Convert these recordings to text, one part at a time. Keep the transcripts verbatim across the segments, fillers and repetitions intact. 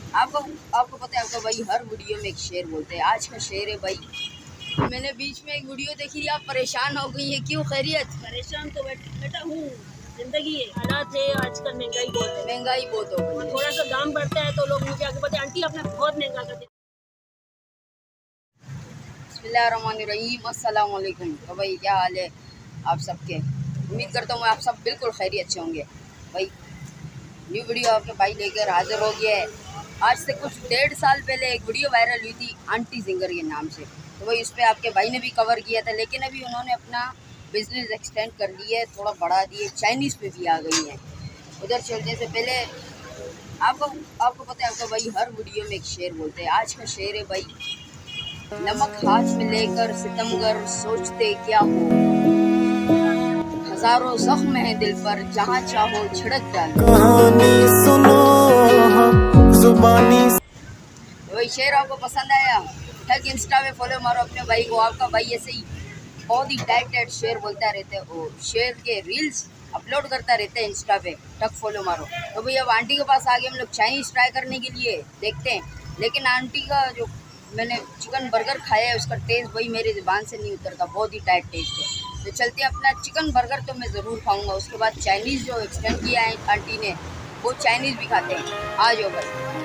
आपको आपको पता है, आपका भाई हर वीडियो में एक शेर बोलते हैं। आज का शेर है भाई, मैंने बीच में एक वीडियो देखी थी, आप परेशान हो गई है, क्यों? खैरियत? परेशान तो बेटा हूँ, जिंदगी है, हालात है, आजकल महंगाई बहुत है। महंगाई बहुत हो गई है, थोड़ा सा दाम बढ़ता है तो लोग मुझे आगे बताते आंटी आपने बहुत महंगा कर दिया। बिस्मिल्लाहिर्रहमानिर्रहीम, अस्सलाम वालेकुम। तो भाई क्या हाल है आप सबके? उम्मीद करता हूँ आप सब बिल्कुल खैरियत से होंगे। भाई न्यू वीडियो आपके भाई लेकर हाजिर हो गया है। आज से कुछ डेढ़ साल पहले एक वीडियो वायरल हुई थी आंटी सिंगर के नाम से, तो वही उस पर आपके भाई ने भी कवर किया था, लेकिन अभी उन्होंने अपना बिजनेस एक्सटेंड कर लिया है, थोड़ा बढ़ा दिए, चाइनीज़ पे भी आ गई हैं। उधर चलने से पहले आपको आपको पता है, आपका भाई हर वीडियो में एक शेर बोलते हैं। आज का शेर है भाई, नमक हाथ में लेकर सितमगर सोचते क्या हो, हजारों जख्म है दिल पर, जहाँ चाहो छिड़क डालो। कहानी सुनो जुबानी। वही शेर आपको पसंद आया? ठग इंस्टा पे फॉलो मारो अपने भाई को। आपका भाई ऐसे ही बहुत ही टाइट टाइट शेर बोलता रहता है, वो शेर के रील्स अपलोड करता रहता है इंस्टा पे, ठग फॉलो मारो। तो भाई अब आंटी के पास आ गए हम लोग चाइनीज़ ट्राई करने के लिए, देखते हैं। लेकिन आंटी का जो मैंने चिकन बर्गर खाया है उसका टेस्ट भाई मेरी ज़ुबान से नहीं उतरता, बहुत ही टाइट टेस्ट है। तो चलते हैं, अपना चिकन बर्गर तो मैं ज़रूर खाऊंगा, उसके बाद चाइनीज़ जो एक्सटेंड किया है आंटी ने, वो चाइनीज़ भी खाते हैं। आ जाओ भाई।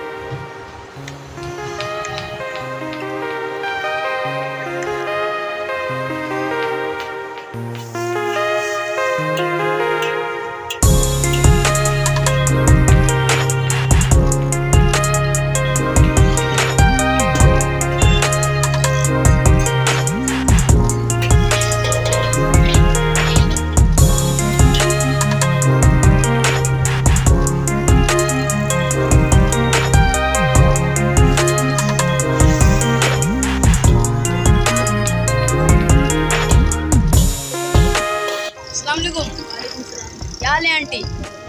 क्या हाल है आंटी?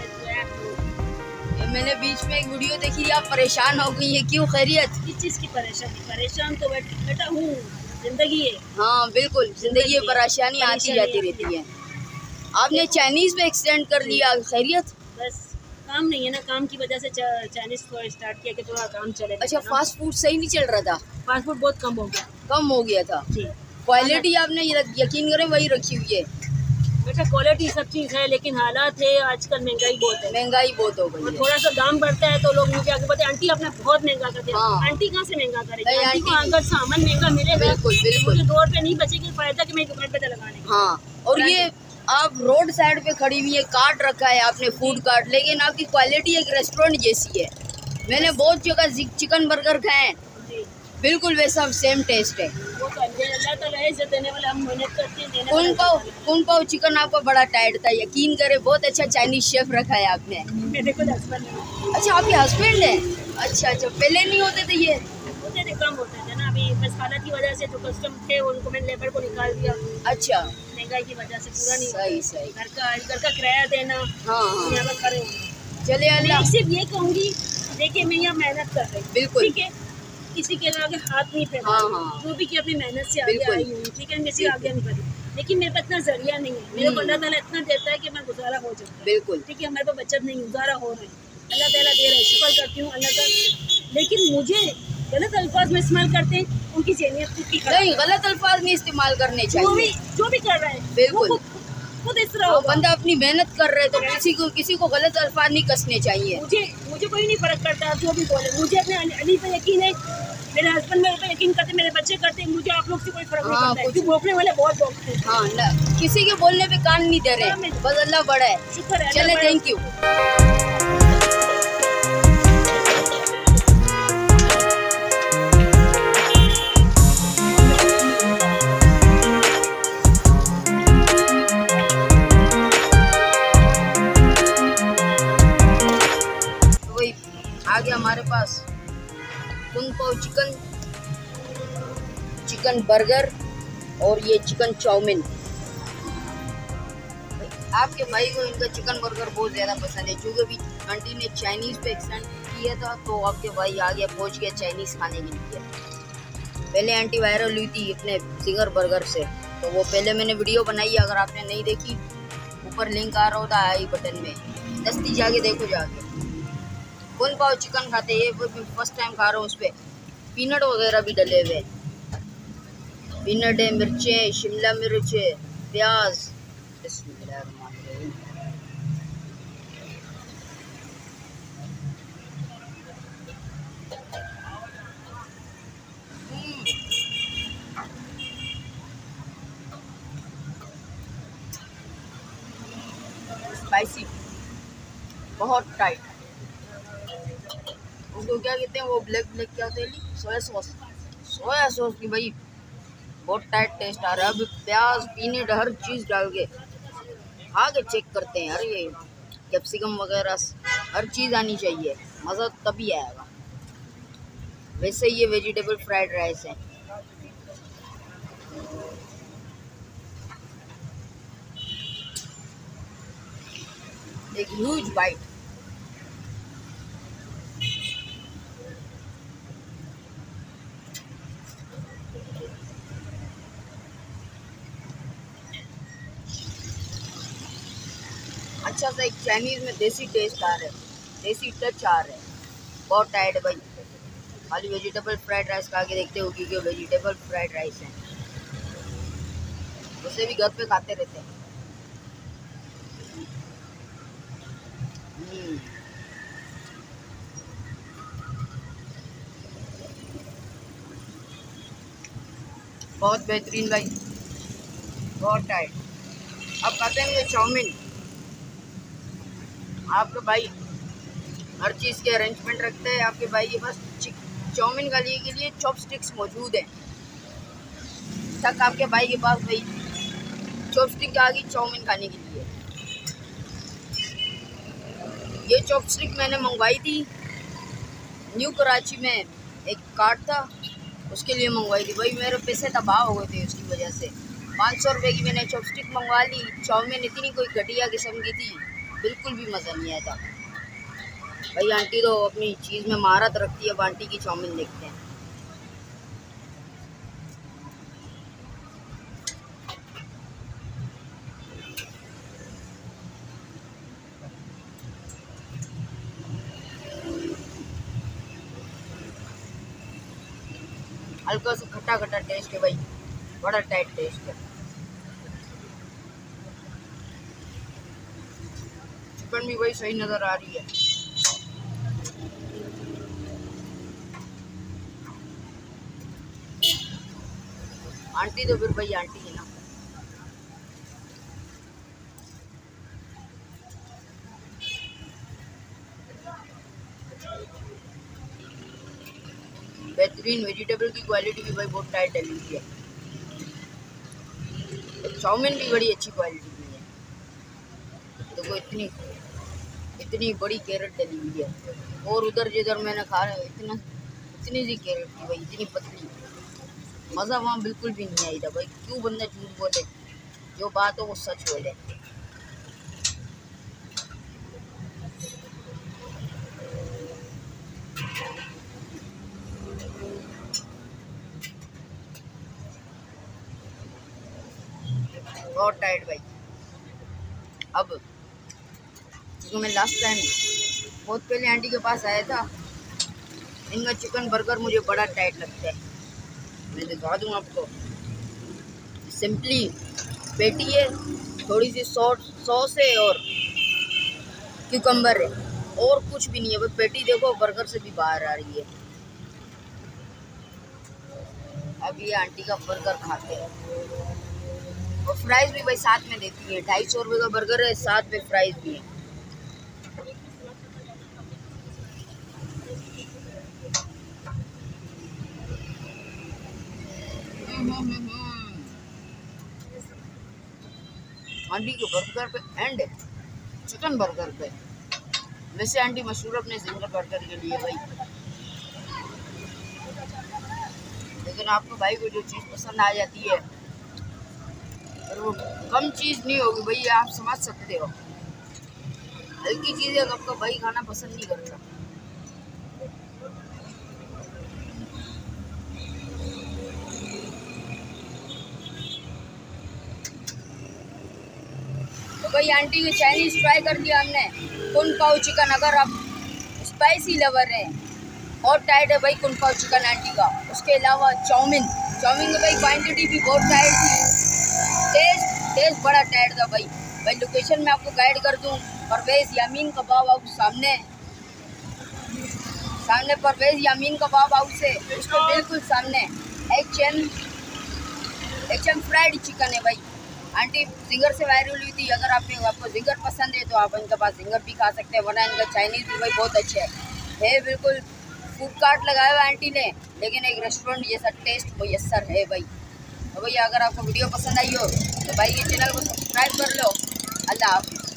मैंने बीच में एक वीडियो देखी थी, आप परेशान हो गई है, क्यों? खैरियत? किस चीज़ की परेशानी? परेशान तो बेटा हूँ, जिंदगी है। हाँ बिल्कुल, जिंदगी में परेशानी आती जाती रहती है। आपने चाइनीज़ पे एक्सटेंड कर लिया, खैरियत? बस काम नहीं है ना, काम की वजह से चाइनीज़ को स्टार्ट किया कि थोड़ा काम चले। अच्छा, फास्ट फूड सही नहीं चल रहा था? फास्ट फूड बहुत कम हो गया। कम हो गया था जी। क्वालिटी आपने यकीन करें वही रखी हुई है बेटा, क्वालिटी सब चीज़ है, लेकिन हालात है, आजकल महंगाई बहुत है। महंगाई बहुत हो गई है। थोड़ा सा दाम बढ़ता है तो लोग मुझे आगे बताते आंटी आपने बहुत महंगा कर दिया। हाँ। आंटी कहाँ से महंगा करेगी? आंटी आंटी को अगर सामान महंगा मिलेगा बिल्कुल बिल्कुल, मुझे दो रुपये नहीं बचेगी, फायदा कि मैं दुकान पे लगाने। हाँ, और ये आप रोड साइड पे खड़ी हुई है, कार्ट रखा है आपने, फूड कार्ट, लेकिन आपकी क्वालिटी एक रेस्टोरेंट जैसी है। मैंने बहुत जगह चिकन बर्गर खाए हैं, बिल्कुल वैसा सेम टेस्ट है। वो तो अल्लाह ताला इज्जत देने वाला, हम मेहनत करते हैं। कुन पाव कुन पाव चिकन आपका बड़ा टाइट था, यकीन करे, बहुत अच्छा चाइनीज शेफ रखा है आपने। मेरे को हस्बैंड है। अच्छा, आपके हस्बैंड है? अच्छा अच्छा, पहले नहीं होते थे ये? होते थे, कम होते थे ना, अभी बस हालत की वजह से जो कस्टम थे उनको मैंने लेबर को निकाल दिया। अच्छा, महंगाई की वजह से पूरा नहीं। सही सही। घर का घर का किराया देना, हाँ हाँ, यहाँ पर खड़े। चले अल्लाह। मैं सिर्फ ये कहूँगी, देखिए मैं यहाँ मेहनत कर रही हूँ, बिल्कुल, ठीक है, किसी के आगे हाथ नहीं फैला। हाँ हाँ, जो भी कि अपनी मेहनत से आगे आई हूँ, ठीक है, किसी आगे नहीं बढ़ी, लेकिन मेरे पास इतना जरिया नहीं है। मेरे को अल्लाह ताला इतना देता है कि मैं गुजारा हो जाता है। बिल्कुल, ठीक है, मेरे को बचत नहीं, गुजारा हो रहा है, अल्लाह ताला दे रहा है, शुक्र करती हूँ अल्लाह का। लेकिन मुझे गलत अल्फाज में इस्तेमाल करते हैं, उनकी जहनीत खुद की नहीं, गलत अल्फाज नहीं इस्तेमाल करने जो चाहिए। भी जो भी कर रहा है बिल्कुल, वो खुद इस तरह वो होगा। बंदा अपनी मेहनत कर रहे तो किसी को किसी को गलत अल्फाज नहीं कसने चाहिए। मुझे मुझे कोई नहीं फर्क पड़ता जो भी बोले, मुझे अपने अली पे यकीन है, मेरे हस्बैंड मेरे पे यकीन करते, मेरे बच्चे करते हैं, मुझे आप लोग से कोई फर्क नहीं हाँ, पड़ता है। कुछ जो बोलने वाले बहुत बोलते हैं। हाँ, न, किसी के बोलने पे कान नहीं दे रहे, बस अल्लाह बड़ा है। शुक्र है। चले, थैंक यू। आ गया हमारे पास कुन पाव चिकन, चिकन बर्गर और ये चिकन चाउमीन। आपके भाई को इनका चिकन बर्गर बहुत ज़्यादा पसंद है, क्योंकि भी आंटी ने चाइनीज़ पे एक्सटेंड किया था, तो आपके भाई आ गया, पहुँच गया चाइनीज़ खाने के लिए। पहले आंटी वायरल हुई थी अपने सिंगर बर्गर से, तो वो पहले मैंने वीडियो बनाई है, अगर आपने नहीं देखी ऊपर लिंक आ रहा होता है आई बटन में, दस्ती जाके देखो जाके। कौन पाव चिकन खाते हैं, ये फर्स्ट टाइम खा रहा हूँ। उस पर पीनट वगैरह भी डले हुए, पीनट है, मिर्चें, शिमला मिर्च, प्याज। बिस्मिल्लाहिर्रहमानिर्रहीम। स्पाइसी, बहुत टाइट। उसको क्या कहते हैं वो ब्लैक ब्लैक क्या होते हैं, सोया सॉस। सोया सॉस की भाई बहुत टाइट टेस्ट आ रहा है। अब प्याज, पीनट, हर चीज़ डाल के खा के चेक करते हैं। यार ये कैप्सिकम वगैरह हर चीज़ आनी चाहिए, मज़ा तभी आएगा। वैसे ये वेजिटेबल फ्राइड राइस है। एक ह्यूज बाइट। अच्छा सा एक चाइनीज़ में देसी टेस्ट आ रहा है, देसी टच आ रहा है। बहुत टाइट है भाई। खाली वेजिटेबल फ्राइड राइस खा के देखते हो कि वेजिटेबल फ्राइड राइस है। उसे भी घर पे खाते रहते हैं। हम्म, बहुत बेहतरीन भाई, बहुत टाइट। अब खाते हैं चाउमीन। आपके भाई हर चीज़ के अरेंजमेंट रखते हैं। आपके भाई के पास चाउमीन खाने के लिए चॉपस्टिक्स मौजूद हैं। तक आपके भाई के पास भाई चॉपस्टिक आ गई चाउमीन खाने के लिए। ये चॉपस्टिक मैंने मंगवाई थी न्यू कराची में, एक कार्ड था उसके लिए मंगवाई थी भाई। मेरे पैसे तबाह हो गए थे उसकी वजह से। पाँच सौ रुपये की मैंने चॉपस्टिक मंगवा ली। चाउमीन इतनी कोई घटिया किस्म की थी, बिल्कुल भी मज़ा नहीं आया था भाई। आंटी तो अपनी चीज़ में महारत रखती है। अब आंटी की चाउमीन देखते हैं। हल्का सा खट्टा खट्टा टेस्ट है भाई, बड़ा टाइट टेस्ट है। चिकन भी भाई सही नज़र आ रही है। आंटी तो फिर भाई आंटी है ना। बेहतरीन वेजिटेबल की क्वालिटी भी भाई बहुत टाइट डली हुई है। चाउमीन भी बड़ी अच्छी क्वालिटी की है। देखो इतनी इतनी बड़ी कैरेट डली हुई है। और उधर जिधर मैंने खा इतना इतनी सी कैरेट थी भाई, इतनी पतली। मज़ा वहाँ बिल्कुल भी नहीं आई था भाई। क्यों बंदा झूठ बोले, जो बात हो वो सच बोले। बहुत टाइट भाई। अब क्योंकि मैं लास्ट टाइम बहुत पहले आंटी के पास आया था, इनका चिकन बर्गर मुझे बड़ा टाइट लगता है। मैं दिखा दूँ आपको। सिंपली पेटी है, थोड़ी सी सॉस सॉस है और क्यूकम्बर है, और कुछ भी नहीं है। बस पेटी देखो बर्गर से भी बाहर आ रही है। अब ये आंटी का बर्गर खाते हैं। और फ्राइज भी भाई साथ में देती है। ढाई सौ रुपये का बर्गर है, साथ में फ्राइज भी है। आंटी के बर्गर पे एंड चिकन बर्गर पे। वैसे आंटी मशहूर अपने जिंगर बर्गर के लिए भाई, लेकिन आपको भाई को जो चीज़ पसंद आ जाती है और वो कम चीज़ नहीं होगी भाई, आप समझ सकते हो। हल्की चीज़ें आपका भाई खाना पसंद नहीं करता। तो भाई आंटी की चाइनीज़ ट्राई कर दिया हमने, कुन पाव चिकन। अगर आप इस स्पाइसी लवर हैं, बहुत टाइट है भाई कुनफा चिकन आंटी का। उसके अलावा चाउमीन चाउमीन की भाई क्वांटिटी भी बहुत टाइट थी, टेस्ट टेस्ट बड़ा टाइट था भाई। भाई लोकेशन में आपको गाइड कर दूं, परवेज़ यामीन कबाब हाउस सामने सामने परवेज़ यामीन कबाब हाउस है, उसके बिल्कुल सामने H M H M fried chicken है भाई। आंटी जिंगर से वायरल हुई थी, अगर आप आपको जिंगर पसंद है तो आप इनके पास जिंगर भी खा सकते हैं, वरना इनका चाइनीज़ भी भाई बहुत अच्छा है है बिल्कुल फूड कार्ट लगाया हुआ आंटी ने, लेकिन एक रेस्टोरेंट जैसा टेस्ट मुयस्सर है भाई। तो भैया अगर आपको वीडियो पसंद आई हो तो भाई के चैनल को सब्सक्राइब कर लो। अल्लाह हाफिज़।